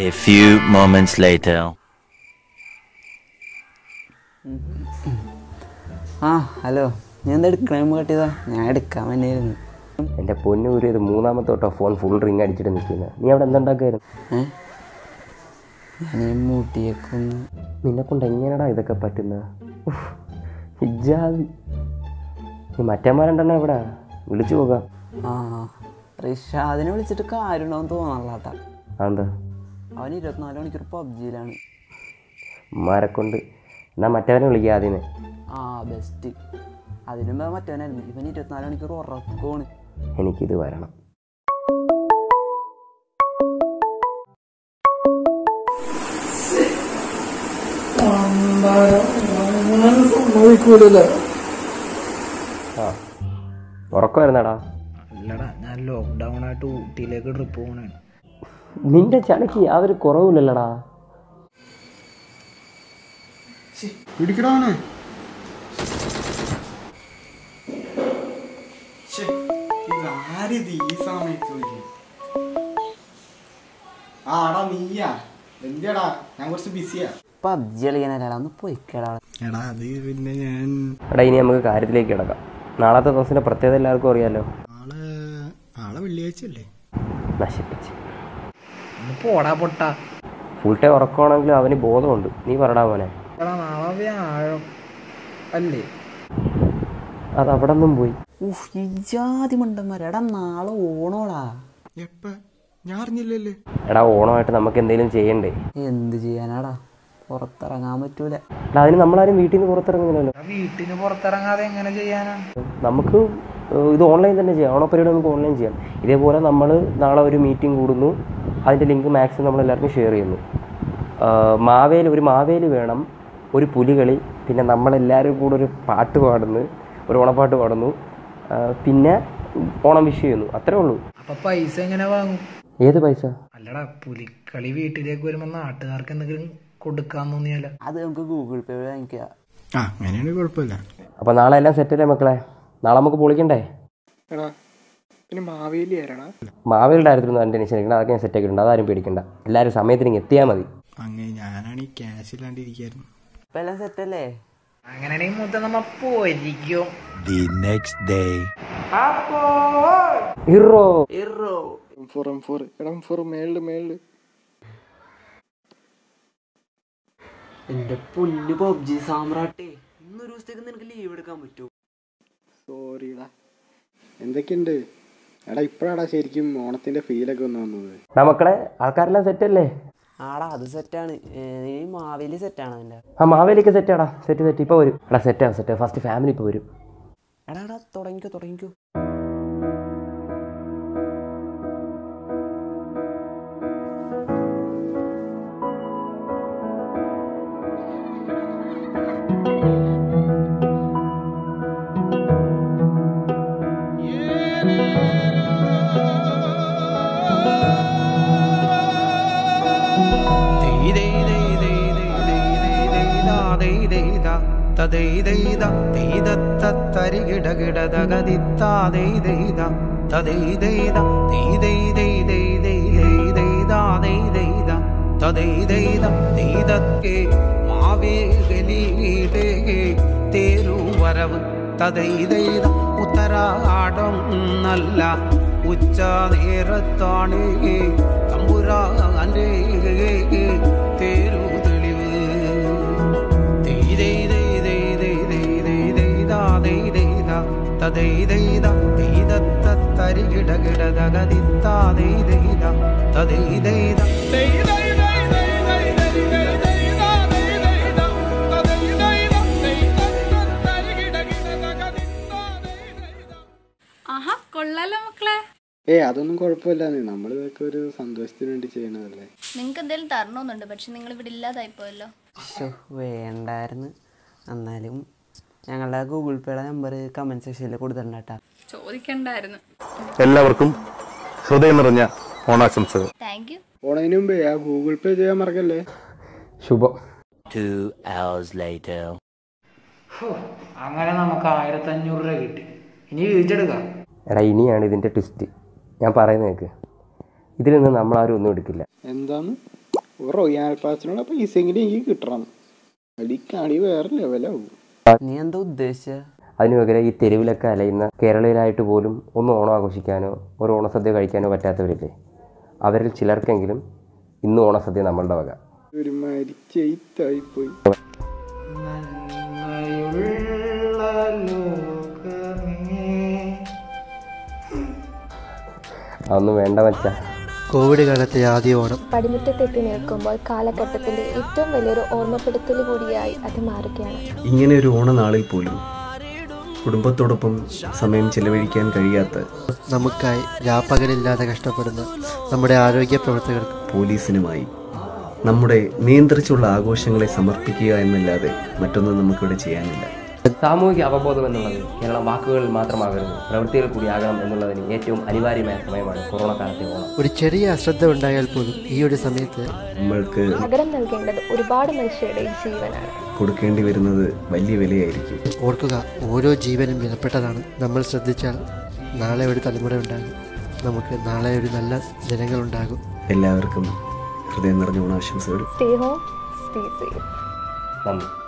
A few moments later. Hello, ഞാൻ എന്താ എടുക്കണ കട്ടിയതാ? ഞാൻ എടുക്കാൻ തന്നെയായിരുന്നു. എൻ്റെ പൊന്നു ഒരു ഇത് മൂന്നാമത്തോട്ടോ ഫോൺ ഫുൾ റിങ് അടിച്ചിട്ട് നിൽക്കുന്നത്. നീ അവിടെ എന്തുണ്ടാക്കായിരുന്നു? ഞാൻ മൂട്ടിയേക്കൊന്ന്. നിന്നെക്കൊണ്ട് എങ്ങനെയാടാ ഇതൊക്കെ പറ്റുന്നത്? ഹിജാബി. നീ മറ്റന്മാരുണ്ടെണ്ണ എവിടാ? വിളിച്ചു പോകാം. റിഷാദിനെ വിളിച്ചിട്ട് കാര്യമുണ്ടാവും തോന്നാട്ടാ. അതെന്താ? അവൻ 24 മണിക്കൂർ പബ്ജിയിലാണ്. ഉമ്മാരെക്കൊണ്ട്. എന്നാൽ മറ്റവനെ വിളിക്കുക ആദ്യമേ. ബെസ്റ്റ്. അതിനുമ്പോ മറ്റവനായിരുന്നു. ഇവൻ 24 മണിക്കൂർ ഉറക്കമാണ്. എനിക്കിത് വരണം. ഉറക്കമായിരുന്നാടാ? അല്ലടാ, ഞാൻ ലോക്ക്ഡൗൺ ആയിട്ട് ഊട്ടിയിലേക്ക് ട്രിപ്പ് പോകണേ. നിന്റെ ചടക്ക് യാതൊരു കുറവില്ലല്ലടാ. പിടിക്കടാണ്. ആരിത് ഈ സമയത്ത്? ആടാ നീയാ? എന്തിയാടാ? ഞാൻ കുറച്ച് ബിസിയാ. പബ്ജി കളിക്കാനല്ല, ഒന്ന് പോയിക്കടാ. എടാ അത് പിന്നെ ഞാൻ ഇനി നമുക്ക് കാര്യത്തിലേക്ക് കിടക്കാം. നാളത്തെ ദിവസത്തിന്റെ പ്രത്യേകത എല്ലാവർക്കും അറിയാലോ. നാളെ വെള്ളിയാഴ്ച അല്ലേ? നശിപ്പിച്ച് പോടാ പൊട്ടാ. ഫുൾ ടൈം ഉറക്കമാണെങ്കിലും അവന് ബോധമുണ്ട്. നീ പറടാ മോനെ. നാളെ വ്യാഴം അല്ലേ? അത് അവിടെ നിന്നും പോയി. ജാതി മണ്ടന്മാരെ. എടാ നാളെ ഓണോടാ. എപ്പ? ഞാൻ അറിഞ്ഞില്ലല്ലേ. എടാ ഓണമായിട്ട് നമുക്ക് എന്തെങ്കിലും ചെയ്യണ്ടേ? എന്ത് ചെയ്യാനാടാ? പുറത്തിറങ്ങാൻ പറ്റൂല. എടാ അതിന് നമ്മളാരും വീട്ടിൽ നിന്ന് പുറത്തിറങ്ങുന്നില്ലല്ലോ. വീട്ടിന് പുറത്തിറങ്ങാതെ എങ്ങനെ ചെയ്യാനാണ്? നമുക്ക് ഇത് ഓൺലൈൻ തന്നെ ചെയ്യാം. ഓണപ്പരിപാടി നമുക്ക് ഓൺലൈൻ ചെയ്യാം. ഇതേപോലെ നമ്മൾ നാളെ ഒരു മീറ്റിംഗ് കൂടുന്നു. അതിൻ്റെ ലിങ്ക് മാക്സിമം നമ്മൾ എല്ലാവർക്കും ഷെയർ ചെയ്യുന്നു. ഒരു മാവേലി വേണം, ഒരു പുലികളി, പിന്നെ നമ്മളെല്ലാവരും കൂടെ ഒരു പാട്ട് പാടുന്നു, ഒരു ഓണപ്പാട്ട് പാടുന്നു, പിന്നെ ഓണം വിഷ് ചെയ്യുന്നു. അത്രേ ഉള്ളൂ. അപ്പൊ പൈസ എങ്ങനെ വാങ്ങും? ഏത് പൈസ? അല്ലടാ, പുലിക്കളി വീട്ടിലേക്ക് വരുമ്പോ നാട്ടുകാർക്ക് എന്തെങ്കിലും കൊടുക്കാൻ തോന്നിയാലോ? അത് നമുക്ക് ഗൂഗിൾ പേ വഴി വാങ്ങിക്കുക. അങ്ങനെയാണെങ്കിൽ കുഴപ്പമില്ല. അപ്പോൾ നാളെ എല്ലാം സെറ്റല്ലേ മക്കളെ? നാളെ നമുക്ക് പൊളിക്കണ്ടേ? എടാ പിന്നെ മാവേലി ആരാടാ? മാവേലിയുടെ കാര്യത്തിലൊന്നും അതിൻ്റെ ടെൻഷൻ എടുക്കണം. അതൊക്കെ ഞാൻ സെറ്റാക്കിയിട്ടുണ്ട്. അതാരും പേടിക്കണ്ട. എല്ലാവരും സമയത്തിന് എത്തിയാൽ മതി. അങ്ങനെ ഞാനാണ് ഈ ക്യാഷ് ഇല്ലാണ്ടിരിക്കായിരുന്നു. ഇപ്പം എല്ലാം സെറ്റല്ലേ? അങ്ങനെയാണെങ്കിൽ മുതൽ നമ്മ പോയിരിക്കും. The next day. ഹീറോ മേളില് എന്റെ പുല്ല് പബ്ജി സാമ്രാട്ടേ, ഇന്നൊരു ദിവസത്തേക്ക് നിനക്ക് ലീവ് എടുക്കാൻ പറ്റുമോ? സോറിടാ. എന്തൊക്കെയുണ്ട്? എടാ ഇപ്പഴാടാ ശരിക്കും ഓണത്തിന്റെ ഫീലൊക്കെ ഒന്ന് വന്നത്. മക്കളെ ആൾക്കാരെല്ലാം സെറ്റല്ലേ? ആടാ അത് സെറ്റാണ്. ഈ മാവേലി സെറ്റാണ് അതിൻ്റെ. മാവേലിക്ക് സെറ്റാടാ. സെറ്റ് ഇപ്പോൾ വരും. എടാ സെറ്റ് ഫസ്റ്റ് ഫാമിലി ഇപ്പോൾ വരും. എടാ തുടങ്ങിക്കോ. തേരുവരവ് തതൈതൈത ഉത്തരാടം നല്ല ഉച്ച നേരത്താണ് തമ്പുരാന്റെ തേരു തെളിവ്. തതൈതൈത തരികിടകിടതകതിത്താതൈതൈത തതൈതൈത. കൊള്ളാലോ മക്കളെ. അതൊന്നും കുഴപ്പമില്ല. നമ്മൾ ഇതൊക്കെ ഒരു സന്തോഷത്തിന് വേണ്ടി ചെയ്യണതല്ലേ. നിങ്ങൾക്ക് എന്തെങ്കിലും തരണമെന്നുണ്ട്, പക്ഷെ നിങ്ങൾ ഇവിടെ ഇല്ലാതായിപ്പോയല്ലോ. വേണ്ടായിരുന്നു. എന്നാലും ഞങ്ങളുടെ ഗൂഗിൾ പേയുടെ നമ്പർ കമന്റ് സെക്ഷനിൽ കൊടുത്തിട്ടുണ്ട് കേട്ടോ. ചോദിക്കണ്ടായിരുന്നു. എല്ലാവർക്കും ഹൃദയം നിറഞ്ഞ ഓണാശംസകൾ. Thank you. ഓണത്തിന് മുമ്പേ ആ ഗൂഗിൾ പേ ചെയ്യാൻ മറക്കല്ലേ. ശുഭം. 2 hours later. അങ്ങനെ നമുക്ക് 1500 രൂപ കിട്ടി. ഇനി വീഴ്ചെടുക്കാം. എടാ ഇനിയാണ് ഇതിൻ്റെ ട്വിസ്റ്റ്. ഞാൻ പറയുന്നത് കേൾക്ക്. ഇതിൽ നിന്ന് നമ്മളാരും ഒന്നും എടുക്കില്ല. എന്താണ്? റോയാൽ പാസിനുള്ള പൈസയെങ്കിലും എനിക്ക് കിട്ടണം. അടി വേറെ ലെവലാവും. നീ എന്താ ഉദ്ദേശിച്ച? അതിന് പകരം ഈ തെരുവിലൊക്കെ അലയുന്ന കേരളീയരായിട്ട് പോലും ഒന്ന് ഓണം ആഘോഷിക്കാനോ ഒരു ഓണസദ്യ കഴിക്കാനോ പറ്റാത്തവരില്ലേ, അവരിൽ ചിലർക്കെങ്കിലും ഇന്ന് ഓണസദ്യ നമ്മളുടെ വക. ഒരു മരിച്ചായിപ്പോയി. അതൊന്നും വേണ്ട മച്ചാ. കോവിഡ് കാലത്തെ ആദ്യ ഓണം പടിമുറ്റത്തെത്തി നിൽക്കുമ്പോൾ കാലഘട്ടത്തിന്റെ ഏറ്റവും വലിയൊരു ഓർമ്മപ്പെടുത്തൽ കൂടിയായി അത് മാറുകയാണ്. ഇങ്ങനെ ഒരു ഓണനാളിൽ പോലും കുടുംബത്തോടൊപ്പം സമയം ചെലവഴിക്കാൻ കഴിയാത്ത, നമുക്കായി രാപ്പകലില്ലാതെ കഷ്ടപ്പെടുന്ന നമ്മുടെ ആരോഗ്യ പ്രവർത്തകർക്ക്, പോലീസിനുമായി നമ്മുടെ നിയന്ത്രിച്ചുള്ള ആഘോഷങ്ങളെ സമർപ്പിക്കുക എന്നല്ലാതെ മറ്റൊന്നും നമുക്കിവിടെ ചെയ്യാനില്ല. സാമൂഹിക അവബോധം എന്നുള്ളത് കേരളം വാക്കുകളിൽ മാത്രമാകരുത്, പ്രവൃത്തികൾ കൂടിയാകണം എന്നുള്ളതിന് ഏറ്റവും അനിവാര്യമായ സമയമാണ് കൊറോണ കാലത്തെ ഓണം. ഒരു ചെറിയ അശ്രദ്ധ ഉണ്ടായാൽ പോലും ഈ ഒരു സമയത്ത് നമ്മൾക്ക് പകരം നൽകേണ്ടത് ഒരുപാട് മനുഷ്യരുടെ ജീവനാണ്. കൊടുക്കേണ്ടി വരുന്നത് വലിയ വിലയായിരിക്കും. ഓർക്കുക, ഓരോ ജീവനും വിലപ്പെട്ടതാണ്. നമ്മൾ ശ്രദ്ധിച്ചാൽ നാളെ ഒരു തലമുറ ഉണ്ടാകും. നമുക്ക് നാളെ ഒരു നല്ല ജനങ്ങളുണ്ടാകും. എല്ലാവർക്കും ഹൃദയം നിറഞ്ഞ ഓണാശംസകൾ. Stay home, stay safe. നന്ദി.